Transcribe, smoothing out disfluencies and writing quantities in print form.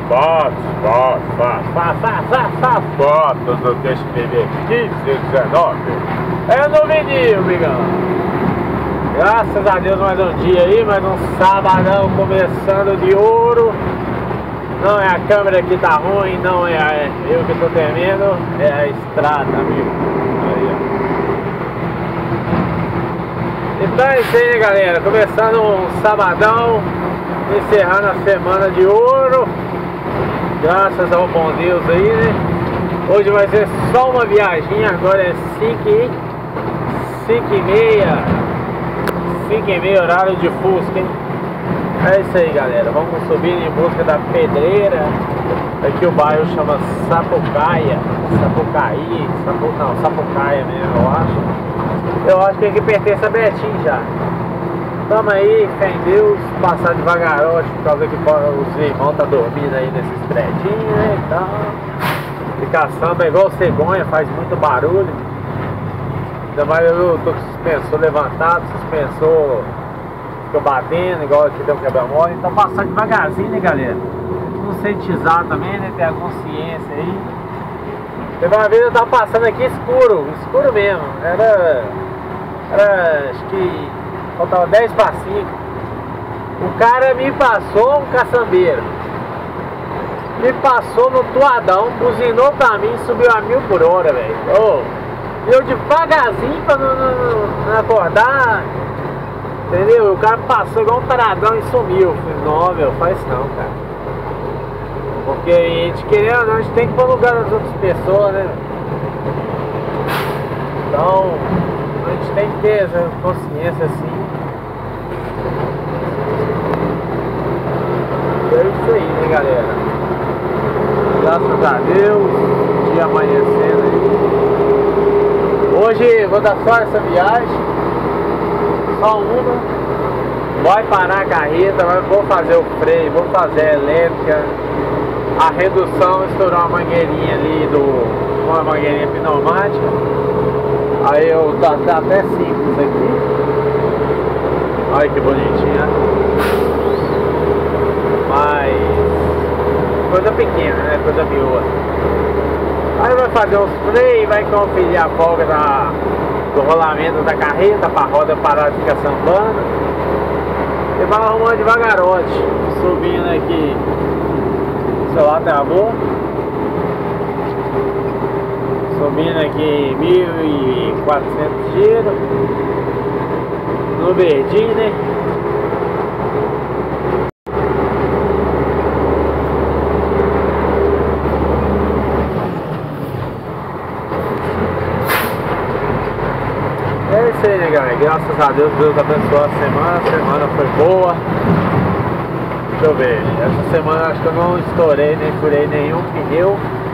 Fotos do Deixa Beber 1519. É no vinil, amigão. Graças a Deus, mais um dia aí, mais um sabadão começando de ouro. Não é a câmera que tá ruim, não é eu que tô temendo, é a estrada, amigo. Aí, ó. Então é isso aí, né, galera? Começando um sabadão, encerrando a semana de ouro. Graças ao bom Deus aí, né? Hoje vai ser só uma viagem, agora é 5h30, horário de Fusca, hein? É isso aí, galera, vamos subir em busca da pedreira. Aqui o bairro chama Sapucaia, Sapucaia mesmo, eu acho que aqui pertence a Betim já. Tamo aí, fé em Deus, passar devagarote por causa que os irmãos tá dormindo aí nesses prédios, né? Então, ficar samba é igual cegonha, faz muito barulho. Ainda mais eu tô com o suspensor levantado, suspensor fica batendo, igual aqui tem um quebra-mola. Então passar devagarzinho, né, galera? Conscientizar também, né? Ter a consciência aí. Teve uma vez eu tava passando aqui escuro mesmo. Era acho que faltava 10 para 5. O cara me passou, um caçambeiro. Me passou no tuadão, buzinou pra mim, subiu a 1000 por hora, velho. Oh, eu devagarzinho pra não acordar. Entendeu? O cara passou igual um taradão e sumiu. Falei, não, meu, faz isso não, cara. Porque a gente querendo ou não, a gente tem que ir pro lugar das outras pessoas, né? Então, a gente tem que ter essa consciência assim. É isso aí, né, galera? Graças a Deus, dia amanhecendo aí. Hoje vou dar só essa viagem, só uma. Vai parar a carreta, vou fazer o freio, vou fazer a elétrica, a redução, estourar uma mangueirinha ali, uma mangueirinha pneumática. Aí eu tá até simples aqui. Olha que bonitinha. Mas coisa pequena, né? Coisa miúda. Aí vai fazer os freios, vai conferir a folga do rolamento da carreta pra roda parar de ficar sambando. E vai arrumando devagarote. Subindo aqui. O celular travou. Subindo aqui 1.400 giros. No verdinho, né? É isso aí, né, galera? Graças a Deus, Deus abençoou a semana foi boa. Deixa eu ver, essa semana acho que eu não estourei nem furei nenhum pneu.